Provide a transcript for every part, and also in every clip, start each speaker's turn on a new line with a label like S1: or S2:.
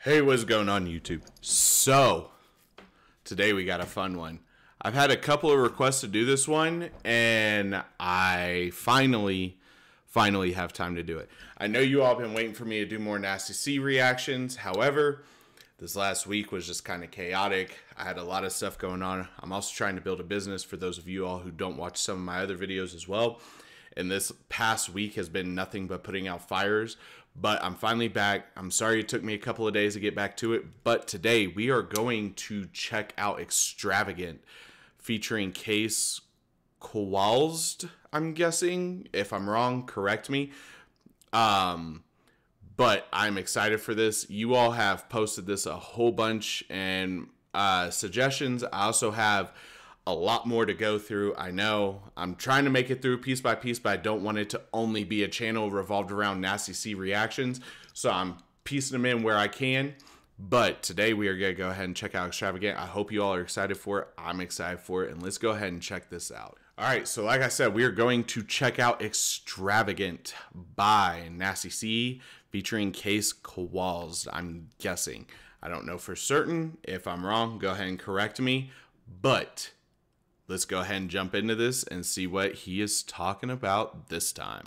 S1: Hey, what's going on YouTube? So, today we got a fun one. I've had a couple of requests to do this one, and I finally have time to do it. I know you all have been waiting for me to do more Nasty C reactions. However, this last week was just kind of chaotic. I had a lot of stuff going on. I'm also trying to build a business for those of you all who don't watch some of my other videos as well. And this past week has been nothing but putting out fires. But I'm finally back. I'm sorry it took me a couple of days to get back to it. But today we are going to check out Extravagant featuring Case Kowalski, I'm guessing. If I'm wrong, correct me. But I'm excited for this. You all have posted this a whole bunch and suggestions. I also have a lot more to go through. I know I'm trying to make it through piece by piece, but I don't want it to only be a channel revolved around Nasty C reactions. So I'm piecing them in where I can. But today we are going to go ahead and check out Extravagant. I hope you all are excited for it. I'm excited for it. And let's go ahead and check this out. All right. So like I said, we are going to check out Extravagant by Nasty C featuring Case Kowalski, I'm guessing. I don't know for certain. If I'm wrong, go ahead and correct me. But let's go ahead and jump into this and see what he is talking about this time.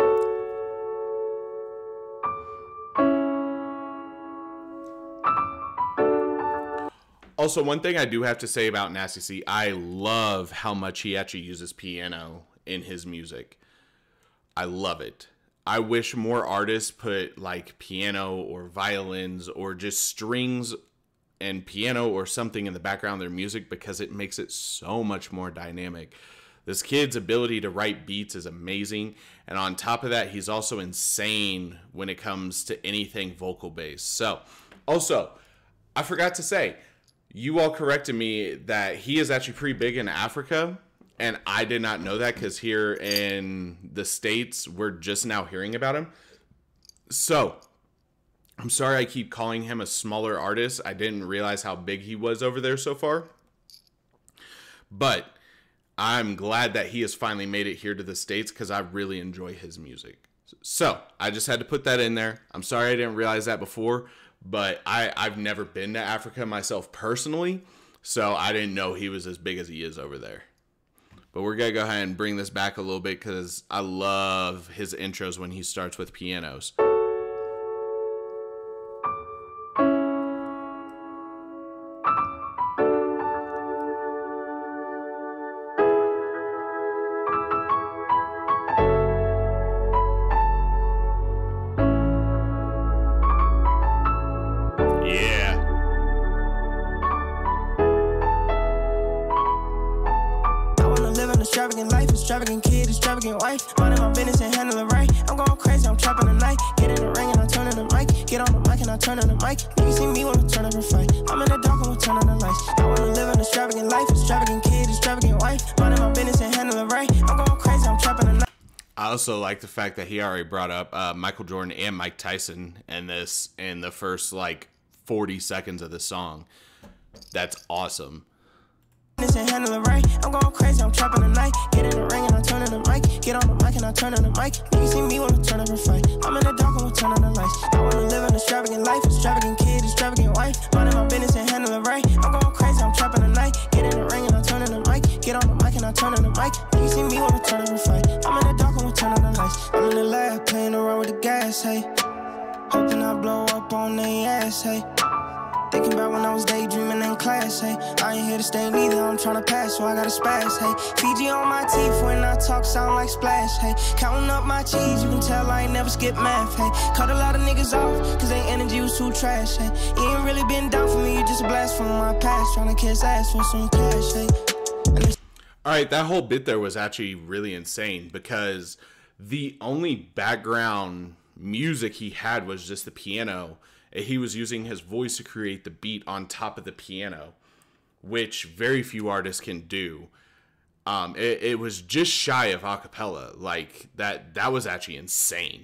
S1: Also, one thing I do have to say about Nasty C, I love how much he actually uses piano in his music. I love it. I wish more artists put like piano or violins or just strings and piano or something in the background of their music, because it makes it so much more dynamic. This kid's ability to write beats is amazing, and on top of that, he's also insane when it comes to anything vocal based. So also, I forgot to say, you all corrected me that he is actually pretty big in Africa, and I did not know that, because here in the States we're just now hearing about him. So I'm sorry I keep calling him a smaller artist. I didn't realize how big he was over there so far. But I'm glad that he has finally made it here to the States, because I really enjoy his music. So I just had to put that in there. I'm sorry I didn't realize that before, but I've never been to Africa myself personally, so I didn't know he was as big as he is over there. But we're going to go ahead and bring this back a little bit, because I love his intros when he starts with pianos.
S2: Extravagant life, extravagant kid, extravagant wife. Minding my business and handle it right. I'm going crazy, I'm trapping the night. Get in the ring and I turn on the mic. Get on the mic and I turn on the mic. You see me wanna turn up and fight. I'm in the dark and we turn on the lights. I wanna live an extravagant life, extravagant kid, extravagant wife. Minding my business and handle it right. I'm going crazy, I'm trapping the night.
S1: I also like the fact that he already brought up Michael Jordan and Mike Tyson in this in the first like 40 seconds of the song. That's awesome.
S2: And handle it right. I'm going crazy, I'm trapping the night. Get in the ring and I turn on the mic. Get on the mic and I turn on the mic. You see me wanna turn up and fight. I'm in the dark and we turn on the lights. I wanna live an extravagant life, extravagant kid, extravagant wife. Minding my business and handle it right. I'm going crazy, I'm trapping the night. Get in the ring and I turn on the mic. Get on the mic and I turn on the mic. You see me wanna turn up and fight. I'm in the dark and we turn on the lights. I'm in the lab playing around with the gas, hey. Hoping I blow up on their ass, hey. Thinking about when I was daydreaming in class, hey. I ain't here to stay neither, I'm tryna pass, so I gotta spaz, hey. Fiji on my teeth when I talk, sound like splash, hey. Counting up my cheese, you can tell I ain't never skip math, hey. Cut a lot of niggas off, cause their energy was too trash, hey. You ain't really been down for me, you just a blast from my past. Tryna kiss ass for some cash, hey.
S1: Alright, that whole bit there was actually really insane, because the only background music he had was just the piano. He was using his voice to create the beat on top of the piano, which very few artists can do. It was just shy of acapella. Like that was actually insane.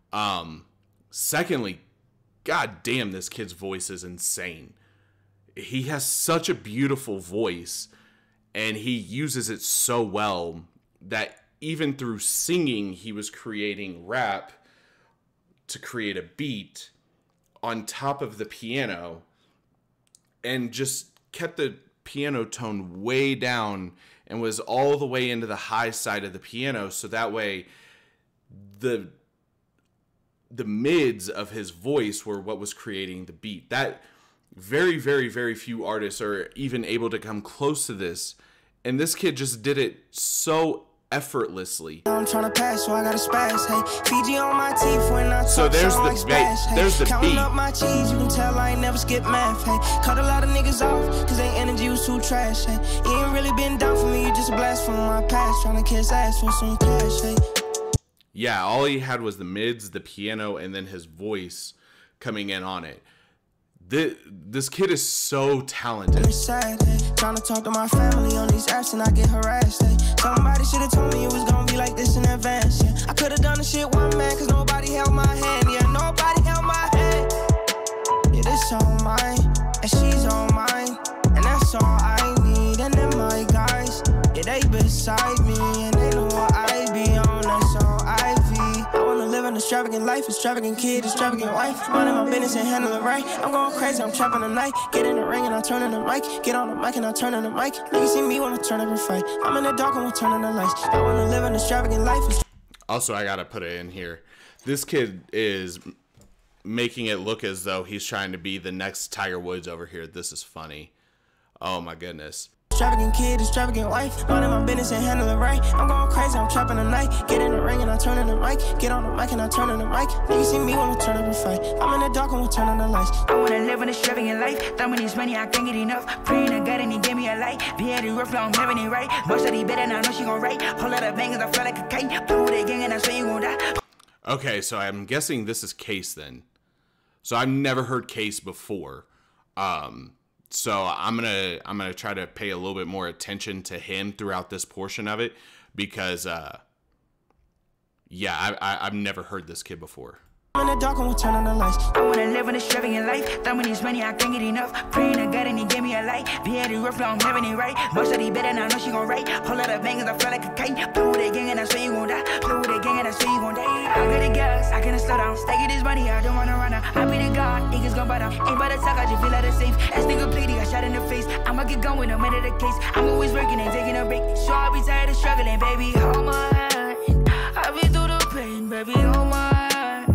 S1: Secondly, god damn, this kid's voice is insane. He has such a beautiful voice, and he uses it so well that even through singing, he was creating rap to create a beat on top of the piano and just kept the piano tone way down and was all the way into the high side of the piano, so that way the mids of his voice were what was creating the beat. That very, very, very few artists are even able to come close to this, and this kid just did it so effortlessly.
S2: I'm trying to pass, so I gotta spaz. Hey, Fiji on my teeth when I talk,
S1: so there's the
S2: splash. Hey,
S1: there's the
S2: counting
S1: beat.
S2: Up my cheese, you can tell I ain't never skip math. Hey, cut a lot of niggas off, cause their energy was too trash. Hey, you ain't really been down for me, you just a blast from my past, trying to kiss ass for some cash. Hey.
S1: Yeah, all he had was the mids, the piano, and then his voice coming in on it. This kid is so talented.
S2: It's sad, hey. Trying to talk to my family on these apps and I get harassed. Hey. Somebody should have told me it was gonna be like this in advance. Yeah. I could have done the shit one man, cause nobody held my hand. Yeah, nobody held my hand. Yeah, this all mine, and she's all mine, and that's all I need. And then my guys, yeah, they beside me, and they know what I be on. That's all I be. I wanna live an extravagant life, extravagant kid, extravagant wife. Minding my business and handle it right. I'm going crazy, I'm trapping the night. Get in the ring and I turn on the mic. Get on the mic and I turn on the mic. Niggas see me wanna turn up and fight. I'm in the dark and we'll turn on the lights. I wanna live an extravagant life.
S1: Also, I gotta put it in here. This kid is making it look as though he's trying to be the next Tiger Woods over here. This is funny. Oh my goodness.
S2: Extravagant kid, extravagant wife. Minding my business and handle it right. I'm going crazy, I'm trapping the night. Get in the ring and I turn on the mic. Get on the mic and I turn on the mic. Niggas see me wanna turn up and fight. I'm in the dark and we'll turn on the lights.
S3: I wanna live an extravagant life. That when it's money, I can't get enough. Praying to God and he gave me a light. Be at the rough, I'm having it right. Most of these better, and I know she gon' write. Whole lot of bangers, I feel like a kite. Play with that gang and I swear you gon' die.
S1: Okay, so I'm guessing this is Case then. So I've never heard Case before. So I'm gonna try to pay a little bit more attention to him throughout this portion of it because yeah, I've never heard this kid before.
S2: I'm in the dark and we'll turn on the lights.
S3: I wanna live an extravagant life. That when it's money, I can't get enough. Praying to God and he gave me a light. Be at the rough, I'm having it right. Most of these better, and I know she gon' write. Whole lot of bangers, I feel like a kite. Play with that gang and I swear you gon' die. Play with that gang and I swear you gon' die. I got the gas, I can't slow down. Stacking this money, I don't wanna run out. I be the God, niggas gon' buy down. Ain't about to talk, I just feel like the safe. As nigga played, he got shot in the face. I'ma get going, no matter the case. I'm always working and taking a break. So I be tired of struggling, baby. Hold my hand. I be through the pain, baby. Hold my hand.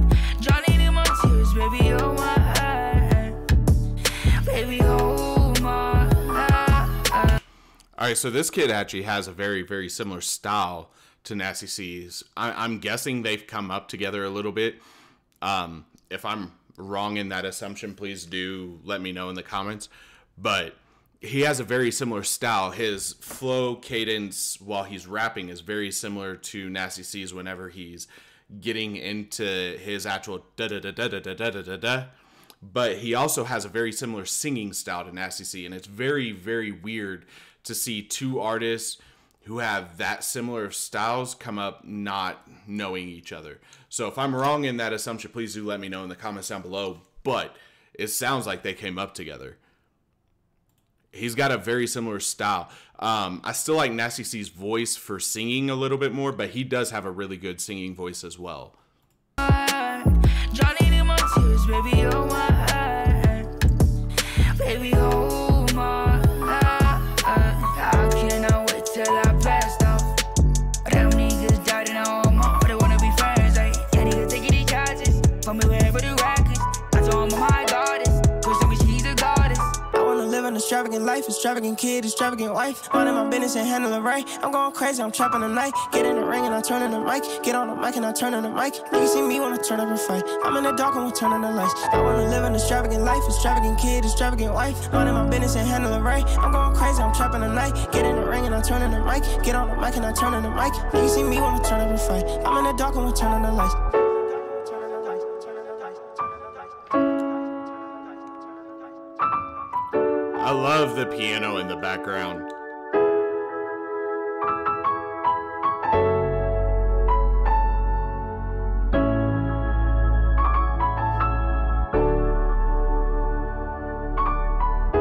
S3: Baby, hold my hand. Baby, hold my hand.
S1: All right, so this kid actually has a very, very similar style to Nasty C's. I'm guessing they've come up together a little bit. If I'm wrong in that assumption, please do let me know in the comments. But he has a very similar style. His flow cadence while he's rapping is very similar to Nasty C's whenever he's getting into his actual da-da-da-da-da-da-da-da-da. But he also has a very similar singing style to Nasty C, and it's very, very weird to see two artists who have that similar styles come up not knowing each other. So if I'm wrong in that assumption, please do let me know in the comments down below. But it sounds like they came up together. He's got a very similar style. I still like Nasty C's voice for singing a little bit more, but he does have a really good singing voice as well.
S3: Johnny in my tears, baby, hold my hand. Baby, hold my hand. I cannot wait till I blast off. Them niggas died and I want more. They wanna be friends, like, yeah, niggas taking these charges. Put me wherever the rack is. I told him I'm my goddess. Cause me, she's a goddess.
S2: Live an extravagant life, extravagant kid, extravagant wife. Minding my business and handle it right. I'm going crazy, I'm trapping the night. Get in the ring and I turn on the mic. Get on the mic and I turn on the mic. Niggas see me wanna turn up and fight. I'm in the dark and we'll turn on the lights. I wanna live an extravagant life, extravagant kid, extravagant wife. Minding my business and handle it right. I'm going crazy, I'm trapping the night. Get in the ring and I turn on the mic. Get on the mic and I turn on the mic. Niggas see me wanna turn up and fight. I'm in the dark and we'll turn on the lights.
S1: I love the piano in the background.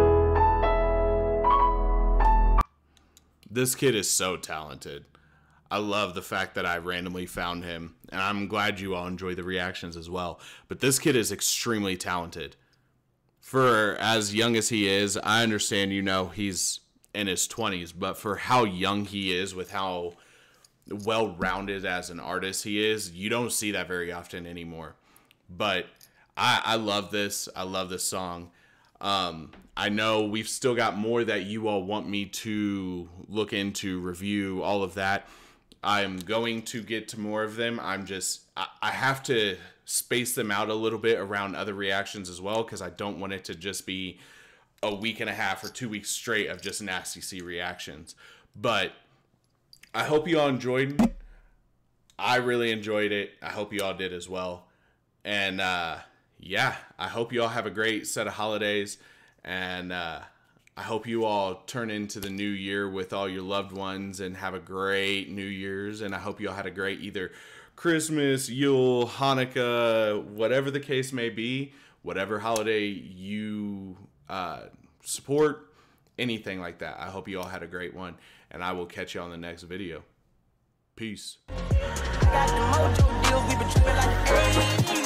S1: This kid is so talented. I love the fact that I randomly found him, and I'm glad you all enjoy the reactions as well. But this kid is extremely talented. For as young as he is, I understand, he's in his 20s, but for how young he is, with how well-rounded as an artist he is, you don't see that very often anymore. But I love this. I love this song. I know we've still got more that you all want me to look into, review, all of that. I'm going to get to more of them. I have to space them out a little bit around other reactions as well, because I don't want it to just be a week and a half or 2 weeks straight of just Nasty C reactions. But I hope you all enjoyed. I really enjoyed it. I hope you all did as well. And yeah, I hope you all have a great set of holidays. And I hope you all turn into the new year with all your loved ones and have a great New Year's. And I hope you all had a great either Christmas, Yule, Hanukkah, whatever the case may be, whatever holiday you support, anything like that. I hope you all had a great one, and I will catch you on the next video. Peace.
S2: Got the mojo deals, we been tripping like